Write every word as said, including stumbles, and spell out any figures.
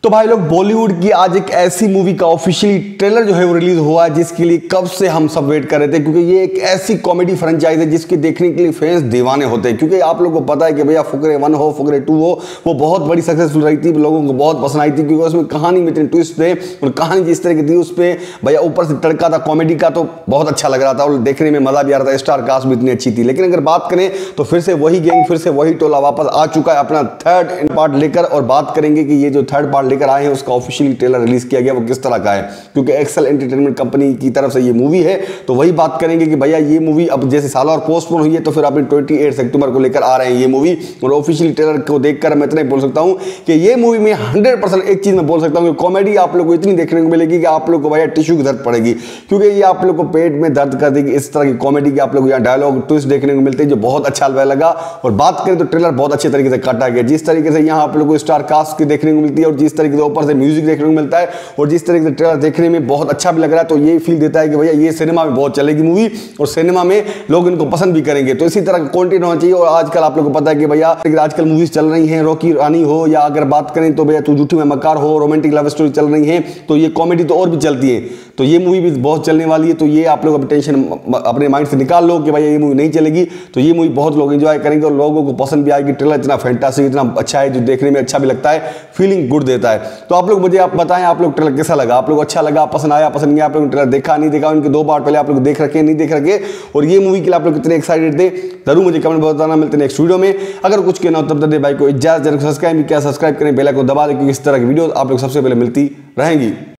तो भाई लोग, बॉलीवुड की आज एक ऐसी मूवी का ऑफिशियली ट्रेलर जो है वो रिलीज हुआ है, जिसके लिए कब से हम सब वेट कर रहे थे। क्योंकि ये एक ऐसी कॉमेडी फ्रेंचाइज है जिसके देखने के लिए फैंस दीवाने होते हैं। क्योंकि आप लोगों को पता है कि भैया फुकरे वन हो, फुकरे टू हो, वो बहुत बड़ी सक्सेसफुल रही थी, लोगों को बहुत पसंद आई थी। क्योंकि उसमें कहानी में इतने ट्विस्ट थे और कहानी जिस तरह की थी उस पर भैया ऊपर से तड़का था कॉमेडी का, तो बहुत अच्छा लग रहा था और देखने में मजा भी आ रहा था। स्टार कास्ट भी इतनी अच्छी थी। लेकिन अगर बात करें तो फिर से वही गैंग, फिर से वही टोला वापस आ चुका है अपना थर्ड पार्ट लेकर। और बात करेंगे कि ये जो थर्ड पार्ट लेकर आए हैं उसका ऑफिशियली ट्रेलर रिलीज किया गया वो किस तरह का है। क्योंकि एक्सेल एंटरटेनमेंट कंपनी की तरफ से ये मूवी है, तो वही बात करेंगे कि भैया ये मूवी अब जैसे सालों और पोस्टपोन हुई है, तो फिर अपने अट्ठाईस अक्टूबर को लेकर आ रहे हैं ये मूवी। और ऑफिशियली ट्रेलर को देखकर मैं इतना ही बोल सकता हूं कि ये मूवी में हंड्रेड परसेंट एक चीज मैं बोल सकता हूं कि कॉमेडी आप लोग को इतनी देखने को मिलेगी कि आप लोग को भैया टिश्यू की जरूरत पड़ेगी। क्योंकि ये आप लोग को पेट में दर्द कर देगी इस तरह की कॉमेडी की आप लोग यहाँ डायलॉग ट्विस्ट देखने को मिलते हैं, जो बहुत अच्छा लगा। और बात करें तो ट्रेलर बहुत अच्छे तरीके से काटा गया। जिस तरीके से यहाँ आप लोग को स्टार कास्ट की देखने को मिलती है और जिस तरीके से ऊपर से म्यूजिक देखने को मिलता है और जिस तरीके से ट्रेलर देखने में बहुत अच्छा भी लग रहा है, तो ये फील देता है कि भैया ये सिनेमा में बहुत चलेगी मूवी और सिनेमा में लोग इनको पसंद भी करेंगे। तो इसी तरह का कंटेंट होना चाहिए। और आजकल आप लोगों को पता है कि भैया आजकल मूवीज चल रही हैं, रॉकी रानी हो या अगर बात करें तो भैया तू झूठी में मक्कार हो, रोमांटिक लव स्टोरी चल रही है, तो ये कॉमेडी तो और भी चलती है। तो ये मूवी भी बहुत चलने वाली है। तो ये आप लोग टेंशन अपने माइंड से निकाल लो कि भैया ये मूवी नहीं चलेगी। तो ये मूवी बहुत लोग एंजॉय करेंगे और लोगों को पसंद भी आएगी। ट्रेलर इतना फैंटास्टिक, इतना अच्छा है जो देखने में अच्छा भी लगता है, फीलिंग गुड देता है। तो आप लोग मुझे आप बताएं, आप लोग ट्रेलर कैसा लगा, आप लोग अच्छा लगा, पसंद आया, पसंद नहीं, आप लोग ट्रेलर देखा नहीं देखा, उनके दो पार्ट पहले आप लोग देख रखे नहीं देख रखे, और ये मूवी के लिए आप लोग कितने एक्साइटेड थे जरूर मुझे कमेंट बताना। मिलते हैं नेक्स्ट वीडियो में। अगर कुछ कहना हो तब तक भाई को इजाजत, सब्सक्राइब भी क्या सब्सक्राइब करें, बेल आइकन दबा दें, क्योंकि इस तरह की वीडियो आप लोग सबसे पहले मिलती रहेंगी।